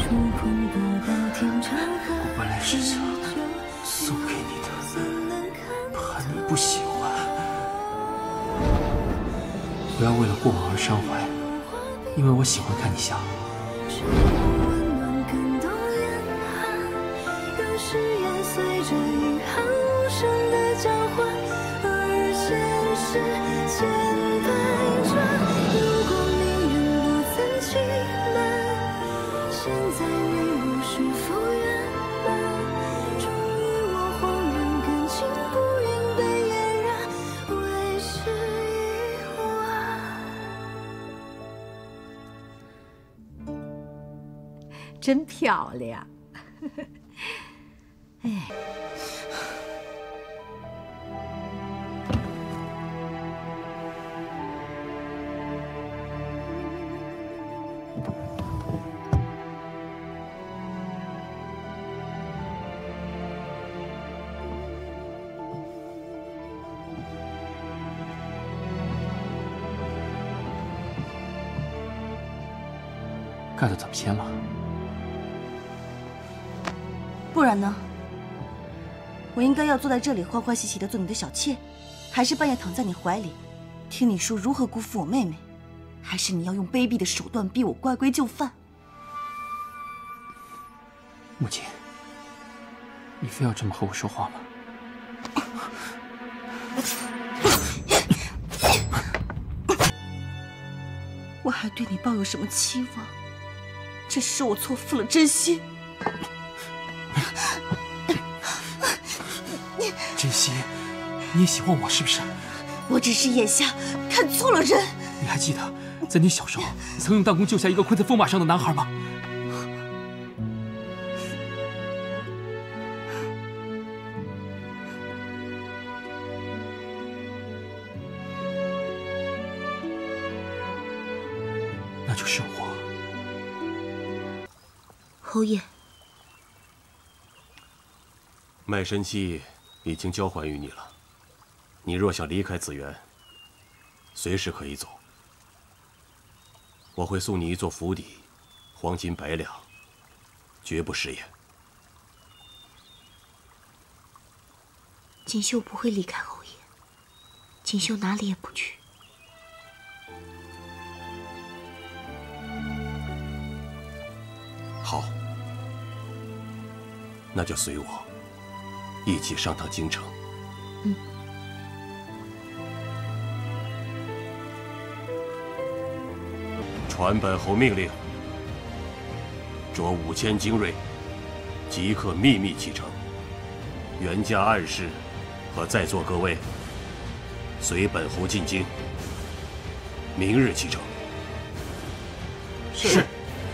我本来是想送给你的，怕你不喜欢。不要为了过往而伤怀，因为我喜欢看你笑。 随着遗憾无声的交换，而现实千百转。如果命运不曾欺瞒，现在你我是否圆满？终于我恍然，感情不应被嫣然，为时已晚。 真漂亮。哎， 盖的怎么签了？ 不然呢？ 我应该要坐在这里欢欢喜喜的做你的小妾，还是半夜躺在你怀里，听你说如何辜负我妹妹？还是你要用卑鄙的手段逼我乖乖就范？ 母亲，你非要这么和我说话吗？ 我还对你抱有什么期望？这是我错付了真心。 珍惜，你也喜欢我是不是？ 我只是眼下看错了人。 你还记得，在你小时候曾用弹弓救下一个困在风马上的男孩吗？那就是我。 侯爷， 卖身契 已经交还于你了，你若想离开紫园，随时可以走。我会送你一座府邸，黄金100两，绝不食言。 锦绣不会离开侯爷，锦绣哪里也不去。 好，那就随我。 一起上趟京城。 嗯。 传本侯命令，着5000精锐，即刻秘密启程。袁家暗室和在座各位，随本侯进京。明日启程。 是。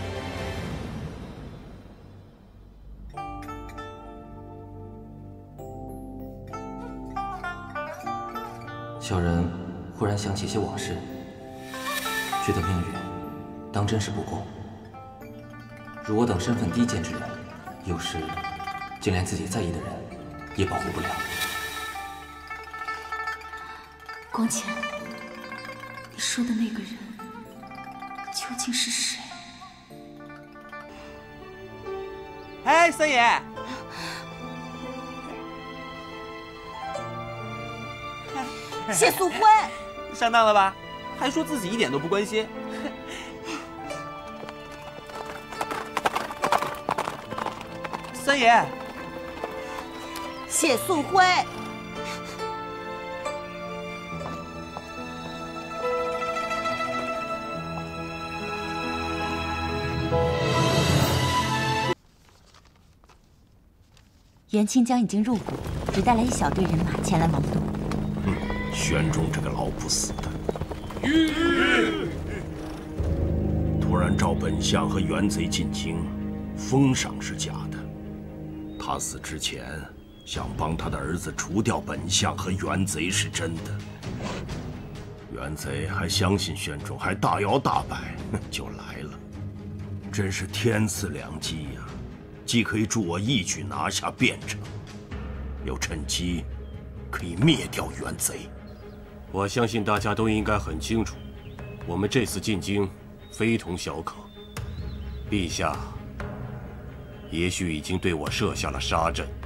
小人忽然想起一些往事，觉得命运当真是不公。如我等身份低贱之人，有时竟连自己在意的人也保护不了。 光前，你说的那个人究竟是谁？ 哎，三爷。 谢素辉， 上当了吧？还说自己一点都不关心。三爷， 谢素辉， 袁清江已经入谷，只带来一小队人马前来王都。 玄中这个老不死的，突然召本相和元贼进京，封赏是假的。他死之前想帮他的儿子除掉本相和元贼是真的。元贼还相信玄中，还大摇大摆就来了，真是天赐良机呀！既可以助我一举拿下汴城，又趁机可以灭掉元贼。 我相信大家都应该很清楚，我们这次进京非同小可。陛下也许已经对我设下了杀阵。